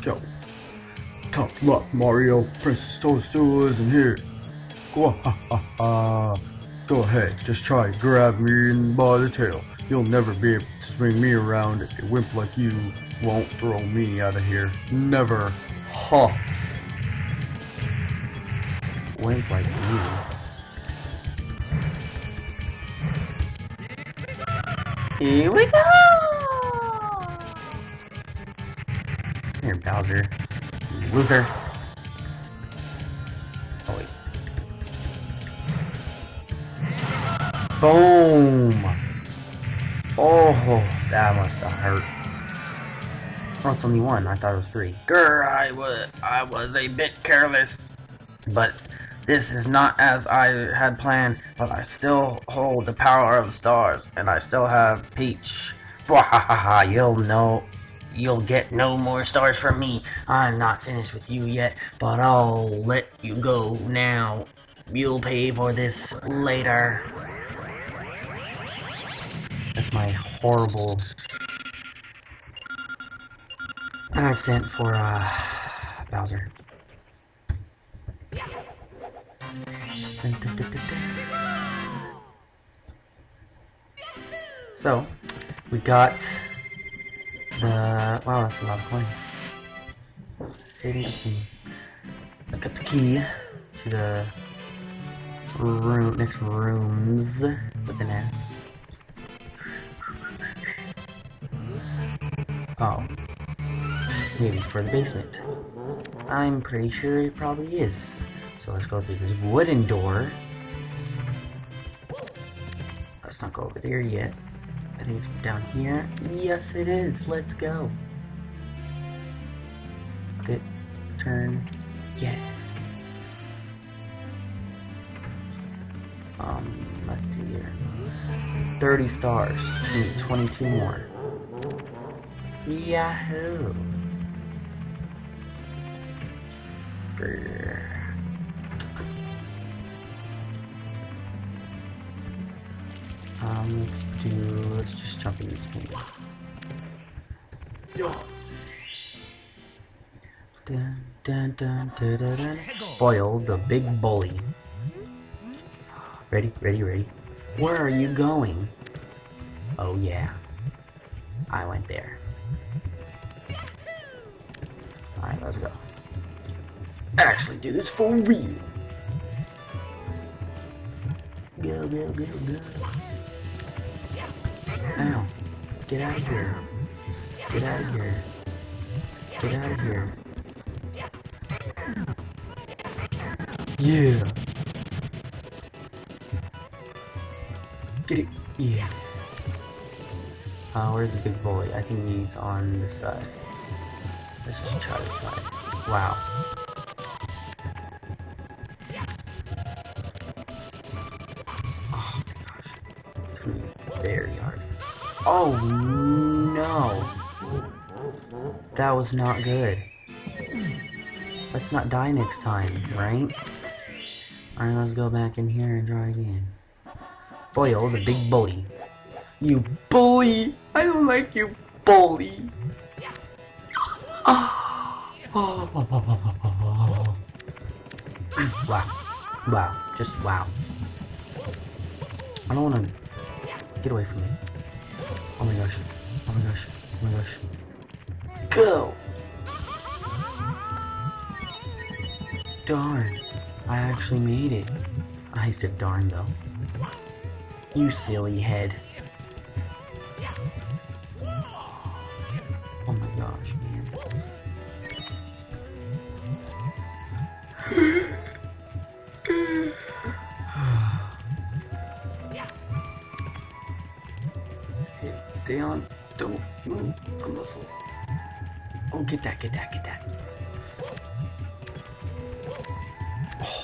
Yo, tough luck, Mario. Princess Toadstool isn't here. Go ha ha ha. Go ahead, just try to grab me by the tail. You'll never be able to swing me around. A wimp like you won't throw me out of here. Never. Ha. Wimp like you. Here we go! Here, Bowser. You loser. Oh, wait. Boom! Oh, that must have hurt. Oh, it's only one. I thought it was three. Grr, I was a bit careless. But this is not as I had planned. But I still hold the power of the stars. And I still have Peach. Bwahaha, you'll get no more stars from me. I'm not finished with you yet. But I'll let you go now. You'll pay for this later. That's my horrible accent for Bowser. So we got the wow, that's a lot of coins. Saving the key. I got the key to the next rooms with an S. Oh, maybe for the basement. I'm pretty sure it probably is. So let's go through this wooden door. Let's not go over there yet. I think it's down here. Yes, it is. Let's go. Good. Turn. Yeah. Let's see here. 30 stars. We need 22 more. Yahoo! Grr. Let's just jump in this thing. Yo. Dun, dun, dun, dun, dun, dun. Foil the big bully. Ready, ready, ready. Where are you going? Oh yeah. I went there. Alright, let's go. Actually do this for real. Go, go, go, go. Now, get out of here. Get out of here. Get out of here. Yeah. Get it. Yeah. Where's the big bully? I think he's on this side. Let's just try this side. Wow. Oh my gosh. It's gonna be very hard. Oh no! That was not good. Let's not die next time, right? Alright, let's go back in here and try again. Boyo, the big bully. You bully! I don't like you, bully! Oh. Wow. Wow. Just wow. I don't want to get away from me. Oh my gosh. Oh my gosh. Oh my gosh. Go! Darn. I actually made it. I said darn though. You silly head. Oh my gosh, man. Stay on. Don't move a muscle. Oh, get that, get that, get that. Oh.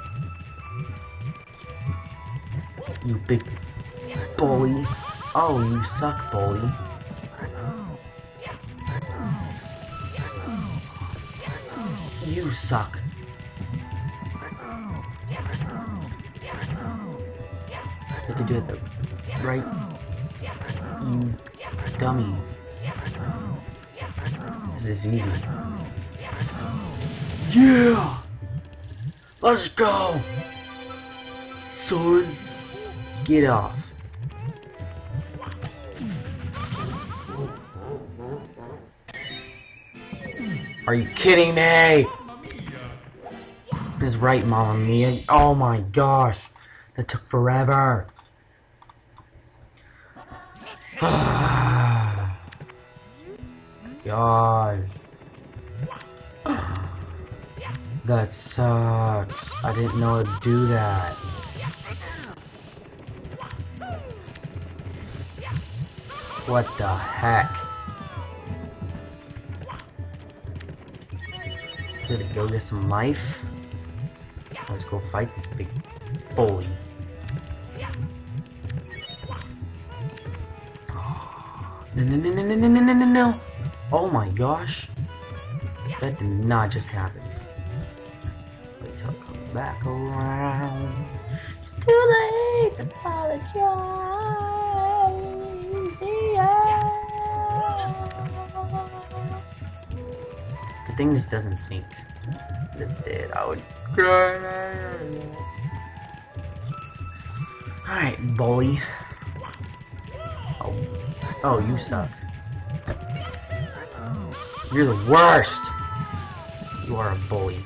You big bully. Oh, you suck, bully. You suck. You have to do it the right. You dummy. This is easy. Yeah! Let's go! Son, get off. Are you kidding me? That's right, Mamma Mia. Oh my gosh. That took forever. Gosh. That sucks. I didn't know it'd do that. What the heck? Gotta go get some life. Let's go fight this big bully. No. Oh my gosh. That did not just happen. Wait till it comes back around. It's too late to apologize. Yeah. Good thing this doesn't sink. If it did, I would cry. Alright, bully. Oh, you suck. You're the worst! You are a bully.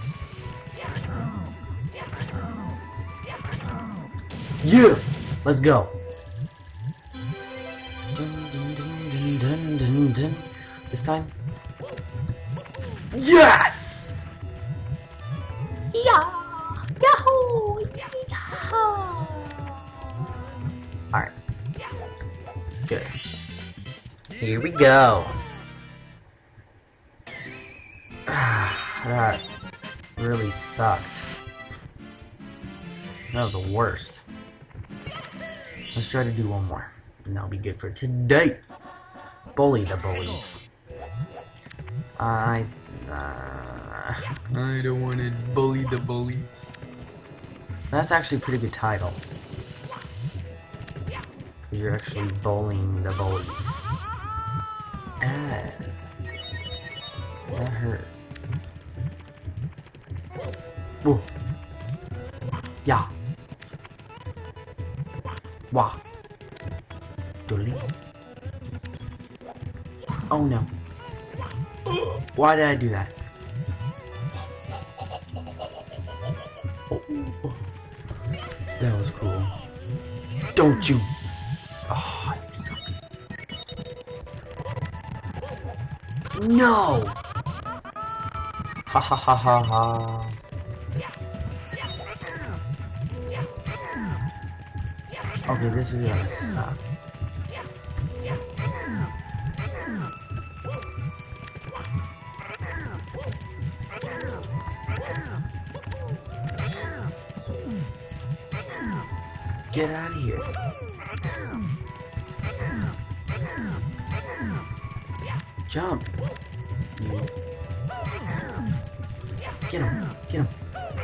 You! Let's go. This time? Yes! Yeah! Yahoo! Yahoo! Alright. Good. Here we go. That really sucked. That was the worst. Let's try to do one more, and that'll be good for today. Bully the bullies. I don't want to bully the bullies. That's actually a pretty good title. Because you're actually bullying the bullies. Ah. That hurt. Whoa. Yeah. Wah. Dolly. Oh no. Why did I do that? That was cool. Don't you? Oh, you suck. No! Ha ha ha ha ha. Okay, this is gonna suck. Get out of here. Jump. Get him. Get him.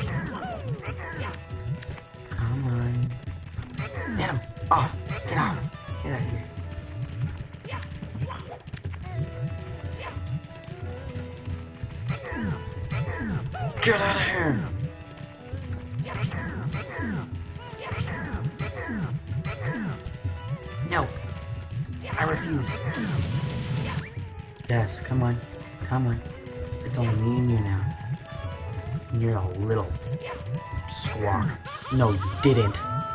Come on. Get him. Off. Get off. Get out of here. Get out of here. No. I refuse. Yes, come on. Come on. It's only me and you now. You're a little squawk. No, you didn't.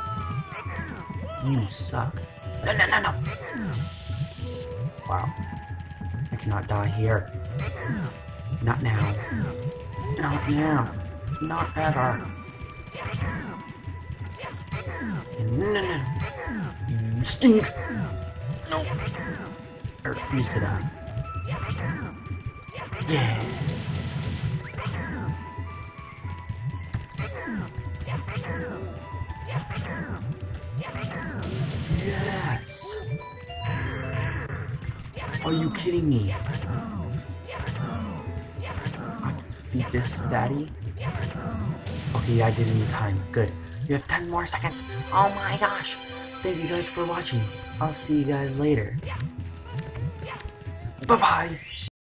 You suck. No, no, no, no. Wow. I cannot die here. Not now. Not now. Not ever. No, no, no. You stink. No. I refuse to die. Yeah. Yes. Are you kidding me? I have to defeat this fatty? Okay, I did it in time. Good. You have 10 more seconds. Oh my gosh. Thank you guys for watching. I'll see you guys later. Bye-bye.